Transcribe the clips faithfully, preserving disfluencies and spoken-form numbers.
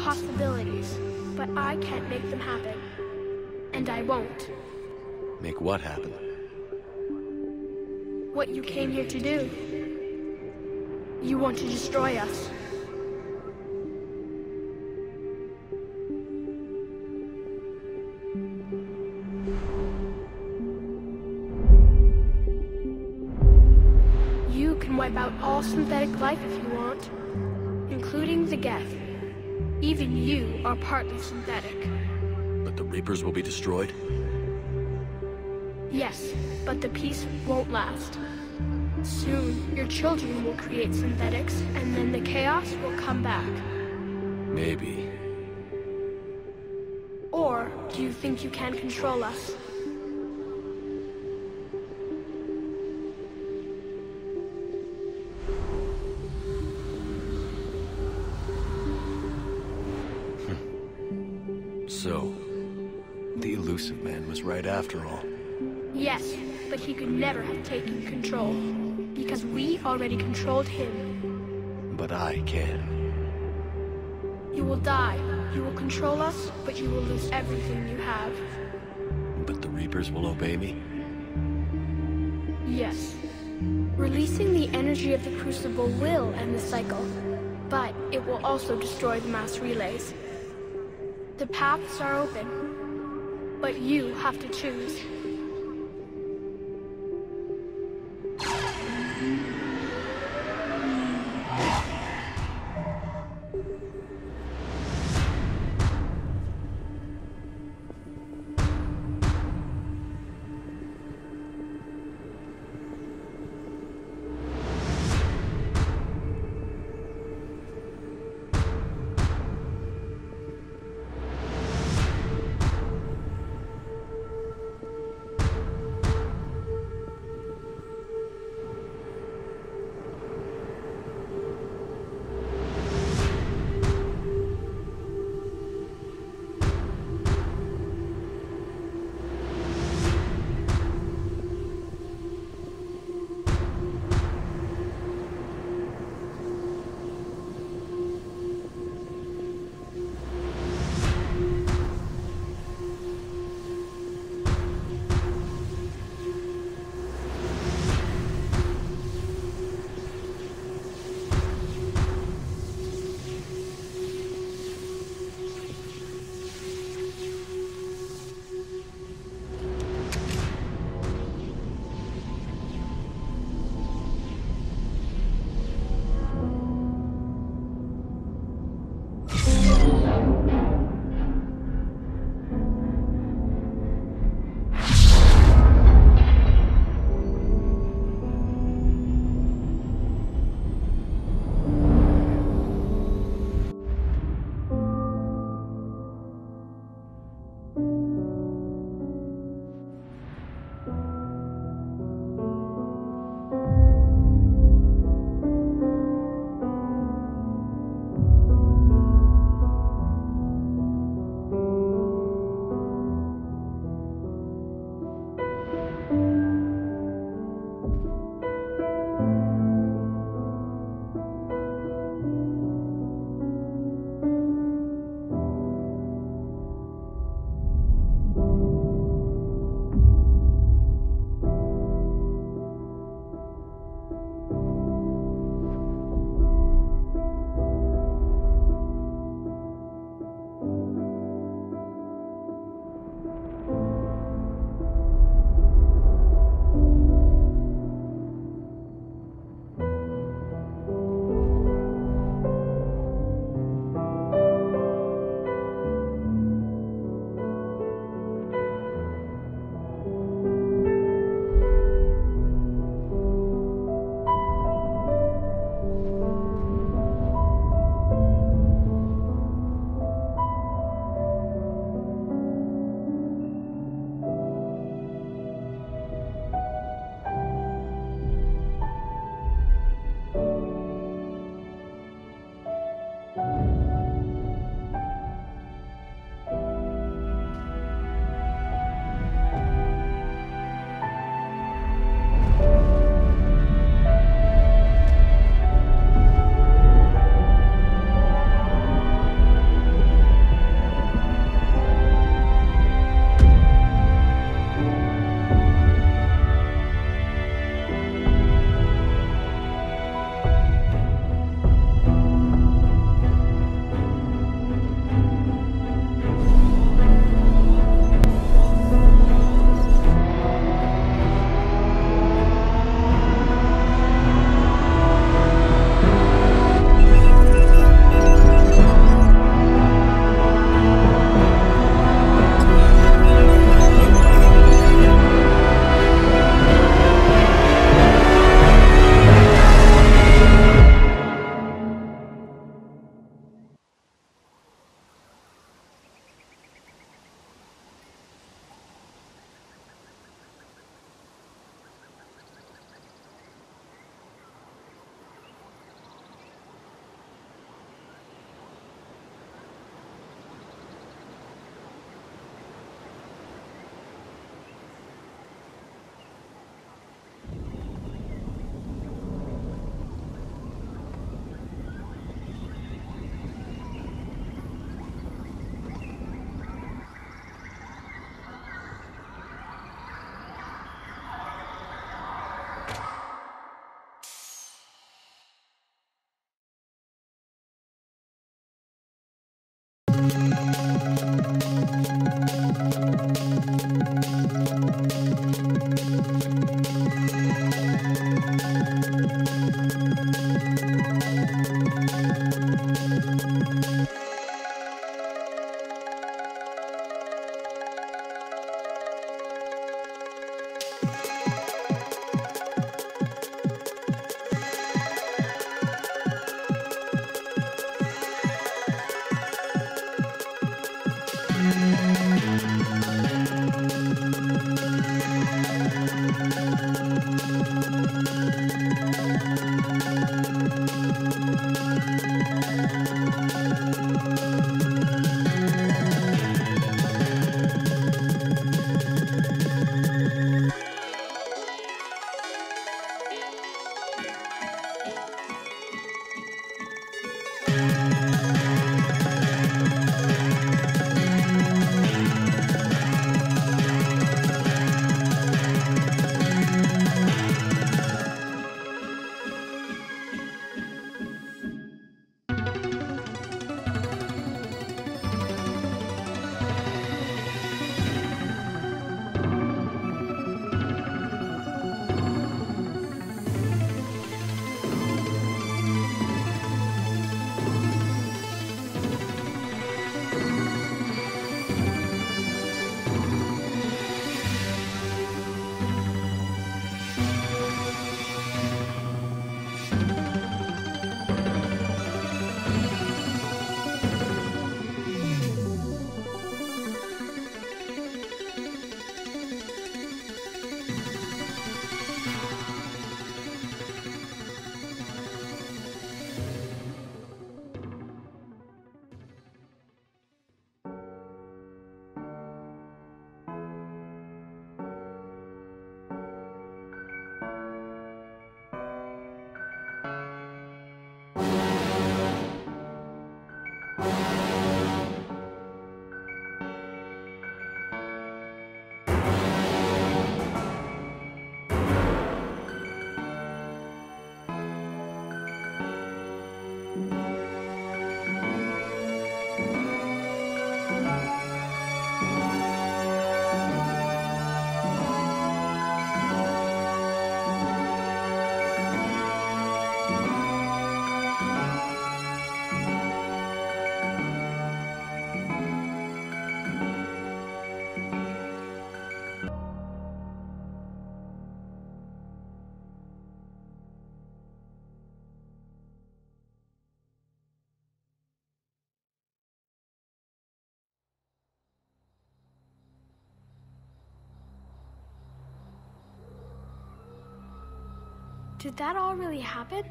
possibilities, but I can't make them happen. And I won't. Make what happen? What you came here to do. You want to destroy us. You can wipe out all synthetic life if you want, including the Geth. Even you are partly synthetic. But the Reapers will be destroyed? Yes, but the peace won't last. Soon, your children will create synthetics, and then the chaos will come back. Maybe. Or, do you think you can control us? So, the elusive man was right after all. Yes, but he could never have taken control, because we already controlled him. But I can. You will die. You will control us, but you will lose everything you have. But the Reapers will obey me? Yes. Releasing the energy of the Crucible will end the cycle, but it will also destroy the mass relays. The paths are open, but you have to choose. Did that all really happen?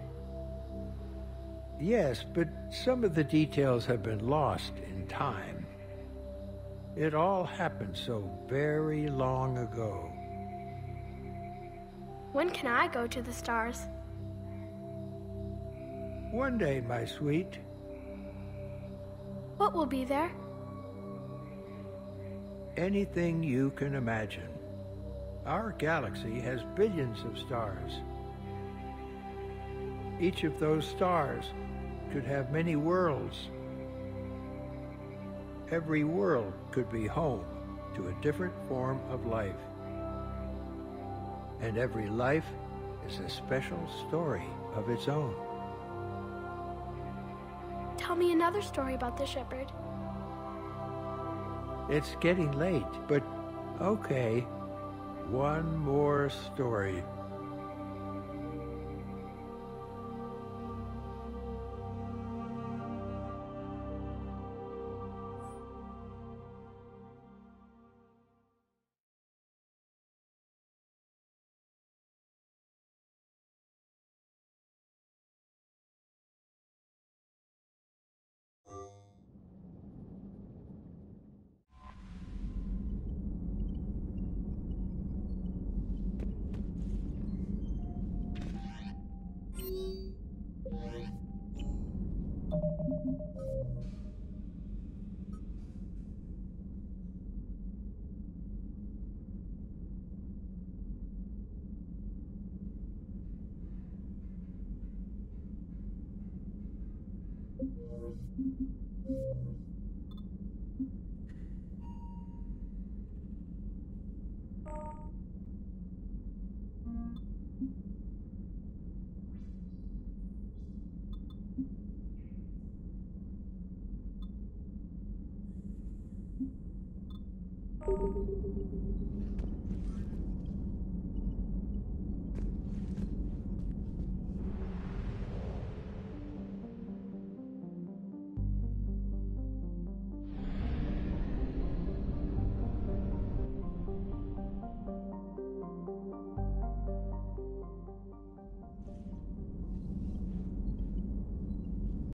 Yes, but some of the details have been lost in time. It all happened so very long ago. When can I go to the stars? One day, my sweet. What will be there? Anything you can imagine. Our galaxy has billions of stars. Each of those stars could have many worlds. Every world could be home to a different form of life. And every life is a special story of its own. Tell me another story about the shepherd. It's getting late, but okay. One more story.